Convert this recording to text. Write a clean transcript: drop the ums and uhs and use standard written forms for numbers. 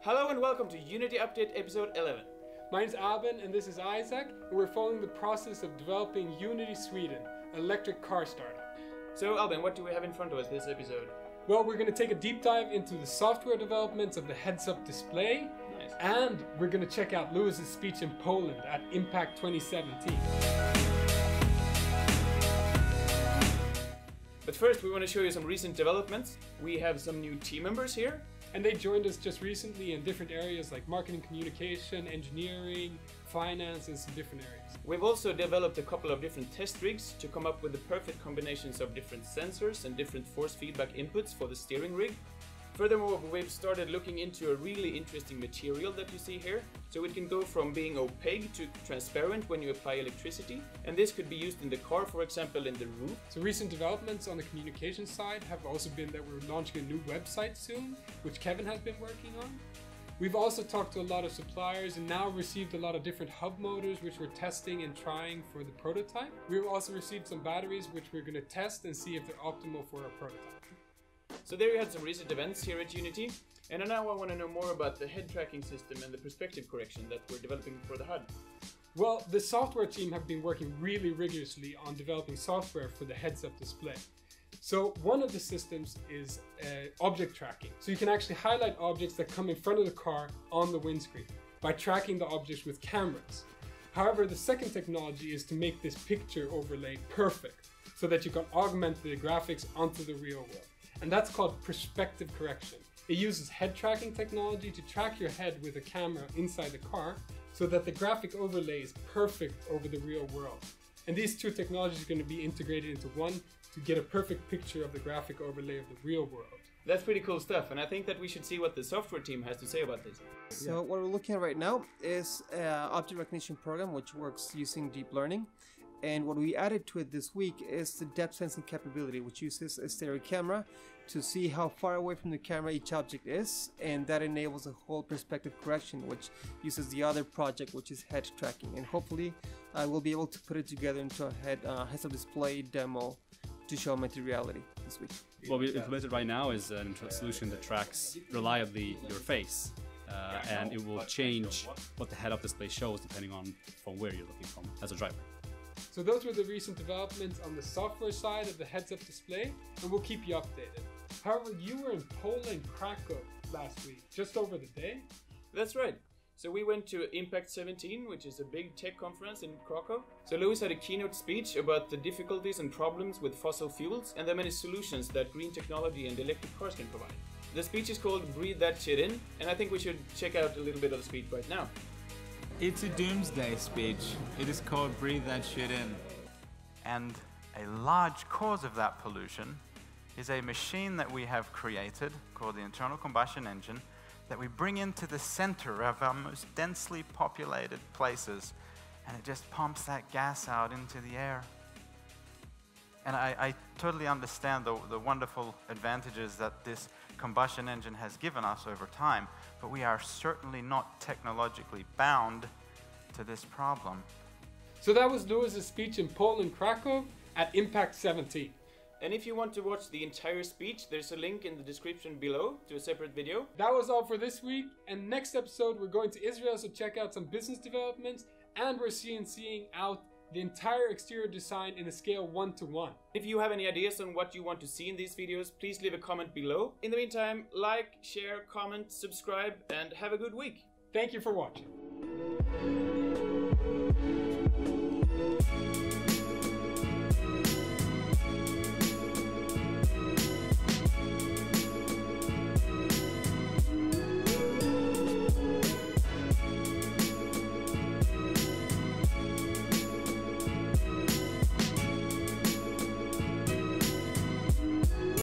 Hello and welcome to Unity Update episode 11. My name's Albin and this is Isaac, and we're following the process of developing Uniti Sweden, an electric car startup. So Albin, what do we have in front of us this episode? Well, we're going to take a deep dive into the software developments of the heads-up display. Nice. And we're going to check out Lewis's speech in Poland at Impact 2017. But first we want to show you some recent developments. We have some new team members here. And they joined us just recently in different areas like marketing, communication, engineering, finance, and some different areas. We've also developed a couple of different test rigs to come up with the perfect combinations of different sensors and different force feedback inputs for the steering rig. Furthermore, we've started looking into a really interesting material that you see here. So it can go from being opaque to transparent when you apply electricity. And this could be used in the car, for example, in the roof. So recent developments on the communication side have also been that we're launching a new website soon, which Kevin has been working on. We've also talked to a lot of suppliers and now received a lot of different hub motors which we're testing and trying for the prototype. We've also received some batteries which we're going to test and see if they're optimal for our prototype. So there you had some recent events here at Unity, and now I want to know more about the head tracking system and the perspective correction that we're developing for the HUD. Well, the software team have been working really rigorously on developing software for the heads-up display. So one of the systems is object tracking. So you can actually highlight objects that come in front of the car on the windscreen by tracking the objects with cameras. However, the second technology is to make this picture overlay perfect so that you can augment the graphics onto the real world. And that's called perspective correction. It uses head tracking technology to track your head with a camera inside the car so that the graphic overlay is perfect over the real world. And these two technologies are going to be integrated into one to get a perfect picture of the graphic overlay of the real world. That's pretty cool stuff, and I think that we should see what the software team has to say about this. So what we're looking at right now is an object recognition program which works using deep learning. And what we added to it this week is the depth sensing capability, which uses a stereo camera to see how far away from the camera each object is, and that enables a whole perspective correction, which uses the other project, which is head tracking. And hopefully we'll be able to put it together into a heads-up display demo to show augmented reality this week. What we implemented right now is a solution that tracks reliably your face. And it will change what the head-up display shows depending on from where you're looking from as a driver. So those were the recent developments on the software side of the heads-up display, and we'll keep you updated. However, you were in Poland, Krakow last week, just over the day? That's right. So we went to Impact 17, which is a big tech conference in Krakow. So Lewis had a keynote speech about the difficulties and problems with fossil fuels and the many solutions that green technology and electric cars can provide. The speech is called Breathe That Shit In, and I think we should check out a little bit of the speech right now. It's a doomsday speech. It is called Breathe That Shit In. And a large cause of that pollution is a machine that we have created called the internal combustion engine that we bring into the center of our most densely populated places, and it just pumps that gas out into the air. And I totally understand the wonderful advantages that this combustion engine has given us over time, but we are certainly not technologically bound to this problem. So that was Lewis's speech in Poland, Krakow at Impact 17. And if you want to watch the entire speech, there's a link in the description below to a separate video. That was all for this week, and next episode we're going to Israel to check out some business developments, and we're CNCing out the entire exterior design in a scale 1:1. If you have any ideas on what you want to see in these videos, please leave a comment below. In the meantime, like, share, comment, subscribe, and have a good week. Thank you for watching.